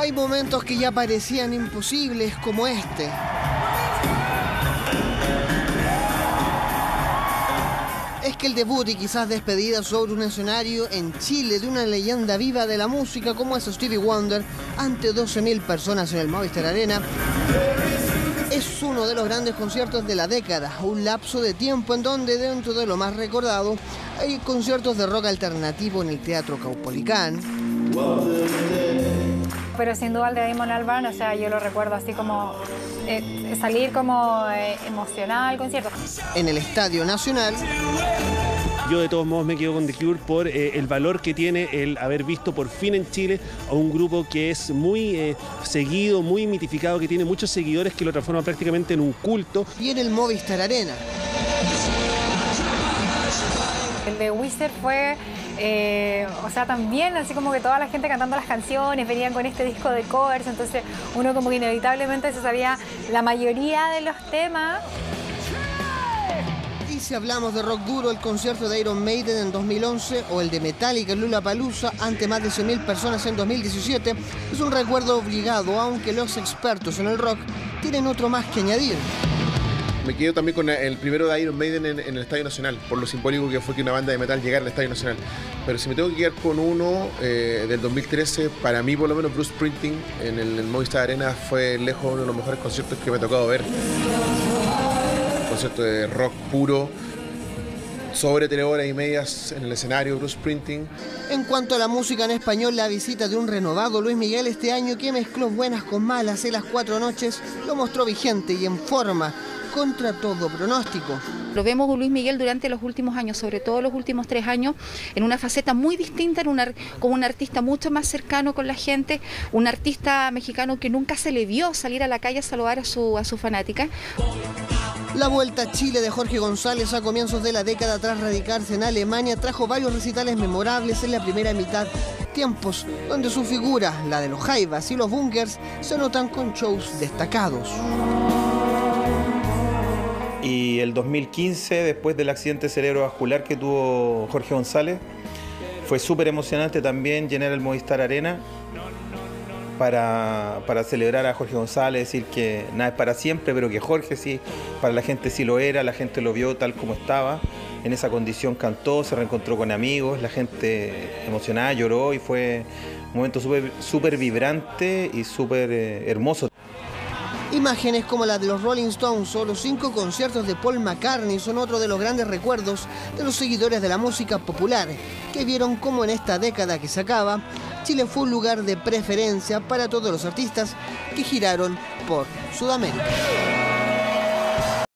Hay momentos que ya parecían imposibles, como este. Es que el debut y quizás despedida sobre un escenario en Chile de una leyenda viva de la música como es Stevie Wonder ante 12.000 personas en el Movistar Arena es uno de los grandes conciertos de la década, un lapso de tiempo en donde dentro de lo más recordado hay conciertos de rock alternativo en el Teatro Caupolicán. Pero sin duda el de Damon Albarn, o sea, yo lo recuerdo así como salir como emocional al concierto. En el Estadio Nacional. Yo de todos modos me quedo con The Cure por el valor que tiene el haber visto por fin en Chile a un grupo que es muy seguido, muy mitificado, que tiene muchos seguidores que lo transforman prácticamente en un culto. Y en el Movistar Arena. El de Weezer fue, o sea, también así como que toda la gente cantando las canciones, venían con este disco de covers, entonces uno como que inevitablemente se sabía la mayoría de los temas. Y si hablamos de rock duro, el concierto de Iron Maiden en 2011 o el de Metallica en Lollapalooza ante más de 100.000 personas en 2017 es un recuerdo obligado, aunque los expertos en el rock tienen otro más que añadir. Me quedo también con el primero de Iron Maiden en el Estadio Nacional, por lo simbólico que fue que una banda de metal llegara al Estadio Nacional. Pero si me tengo que quedar con uno del 2013, para mí por lo menos Bruce Springsteen en el Movistar Arena fue lejos uno de los mejores conciertos que me ha tocado ver. Un concierto de rock puro, sobre 3 horas y media en el escenario, Bruce Springsteen. En cuanto a la música en español, la visita de un renovado Luis Miguel este año que mezcló buenas con malas en las 4 noches, lo mostró vigente y en forma, contra todo pronóstico. Lo vemos a Luis Miguel durante los últimos años, sobre todo los últimos 3 años, en una faceta muy distinta, como un artista mucho más cercano con la gente, un artista mexicano que nunca se le vio salir a la calle a saludar a su fanática. La Vuelta a Chile de Jorge González a comienzos de la década tras radicarse en Alemania trajo varios recitales memorables en la primera mitad, tiempos donde su figura, la de los Jaivas y los Bunkers, se notan con shows destacados. Y el 2015, después del accidente cerebrovascular que tuvo Jorge González, fue súper emocionante también llenar el Movistar Arena para celebrar a Jorge González, decir que nada es para siempre, pero que Jorge sí, para la gente sí lo era, la gente lo vio tal como estaba, en esa condición cantó, se reencontró con amigos, la gente emocionada, lloró y fue un momento súper vibrante y súper hermoso. Imágenes como la de los Rolling Stones o los 5 conciertos de Paul McCartney son otro de los grandes recuerdos de los seguidores de la música popular, que vieron cómo en esta década que se acaba, Chile fue un lugar de preferencia para todos los artistas que giraron por Sudamérica.